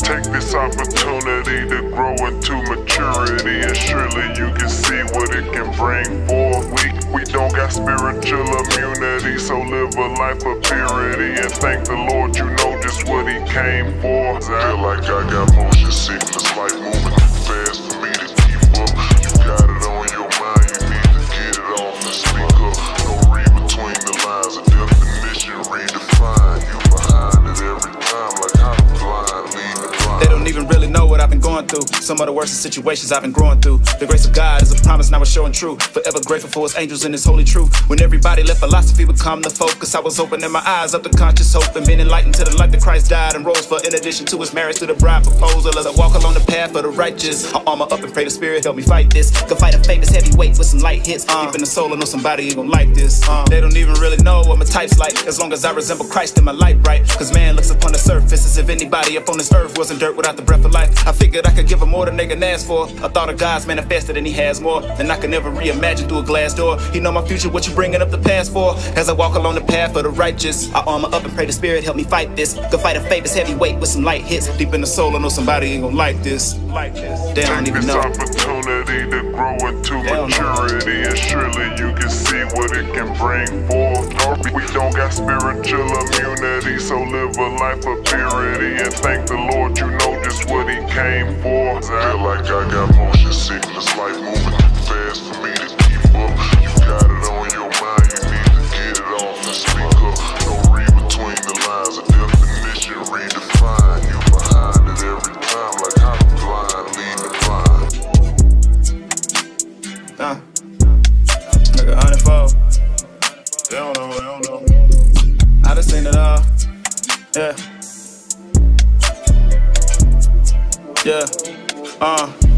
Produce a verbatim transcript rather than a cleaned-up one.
Take this opportunity to grow into maturity, and surely you can see what it can bring forth. We, we don't got spiritual immunity, so live a life of purity and thank the Lord you know just what he came for. I feel like I got motion sickness, life moving too fast for me to keep up. You got it on your mind, you need to get it off and speak up. No read between the lines, a definition redefined. You behind it every time, like I'm blind, leading blind. They don't even really know what I've been going through. Some of the worst situations I've been growing through. The grace of God is a promise now it's showing true. Forever grateful for his angels and his holy truth. When everybody let philosophy become the focus, I was opening my eyes up to conscious hope and being enlightened to the life that Christ died and rose for. In addition to his marriage to the bride proposal, as I walk along the path of the righteous, I armor up and pray the Spirit help me fight this. Go fight a famous heavyweight with some light hits. Uh, Deep in the soul, I know somebody ain't gon' like this. Uh, they don't even really know what my type's like, as long as I resemble Christ and my light bright. Cause man looks upon the surface as if anybody up on this earth wasn't dirt without the breath of life. I figured I could give him more than they can ask for. I thought of God's manifested and he has more than I could never reimagine through a glass door. He know my future, what you bringing up the past for? As I walk along the path of the righteous, I armor up and pray the Spirit help me fight this. Go fight a famous heavyweight with some light hits. Deep in the soul, I know somebody ain't gon' like this. Like this. They don't even know. Take this opportunity to grow into maturity, and surely you can see what it can bring forth. We don't got spiritual immunity, so live a life of purity and thank the Lord you know just what he came for. I feel like I got motion sickness, life moving too fast for me to keep up. You got it on your mind, you need to get it off and speak up. No read between the lines, a definition redefined. You behind it every time, like I'm blind, leading blind. Nah, like a hundred fold. They don't know, they don't know. I done seen it all. Yeah. Yeah. Uh.